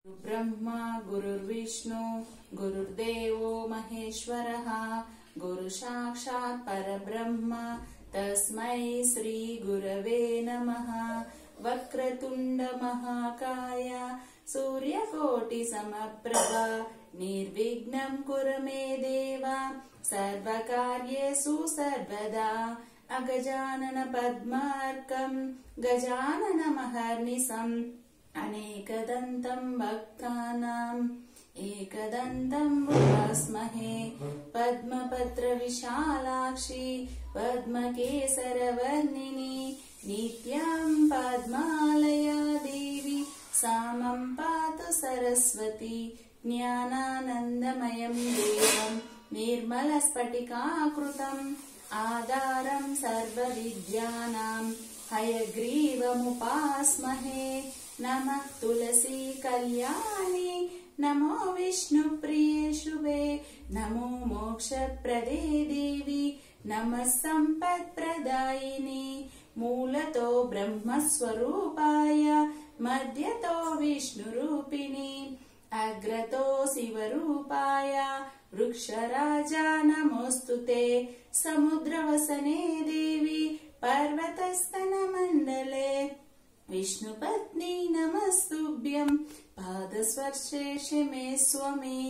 ब्रह्मा गुरुर्विष्णु गुरुर्देवो महेश्वरः गुरु साक्षात् परब्रह्म तस्मै श्री गुरवे नमः। वक्रतुंड महाकाय सूर्यकोटि समप्रभा निर्विघ्नं कुरु मे देव सर्वकार्येषु सर्वदा। अगजानन पद्मार्कं गजाननमहर्निशम् अनेकदन्तं भक्तानाम् एकदन्तं उपास्महे। पद्मपत्र विशालाक्षी पद्मकेसरवर्णिनी नित्यं पद्मालया देवी सामं पातु सरस्वती। ज्ञानानन्दमयं देवं निर्मलस्फटिकाकृतम् आधारं सर्वविद्यानां हयग्रीवमुपास्महे। नमः तुलसी कल्याणी नमो विष्णुप्रिये शुभे नमो मोक्षप्रदे देवी नमः सम्पत्प्रदायिनी। मूलतो ब्रह्मस्वरूपाय मध्यतो विष्णुरूपिणी अग्रतो शिवरूपाय वृक्षराजा नमोस्तुते। समुद्रवसने देवी पर्वतस्तनमण्डले विष्णुपत्नी नमस्तुभ्यं पादस्पर्शे मे स्वमे।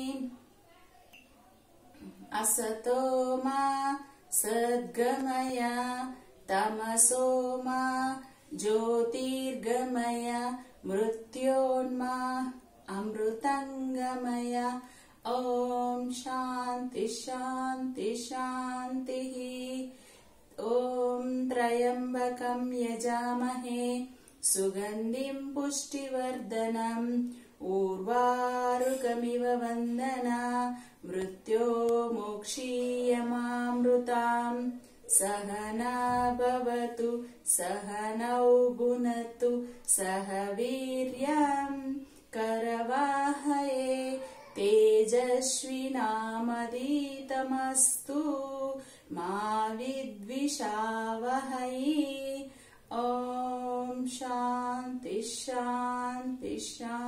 असतो मा सद्गमय तमसो मा ज्योतिर्गमय मृत्योन्मा अमृतंगमय। ओम शांति शांति शांतिः। ओम त्र्यंबकं यजामहे सुगंधिं पुष्टिवर्धनम् उर्वारुकमिव वन्दना मृत्यो मोक्षीयमामृताम्। सहना भवतु सहनौ भुनक्तु सह वीर्यं करवावहै तेजस्विनामधीतमस्तु मा विद्विषावहै। ओम शांति शांति शांति।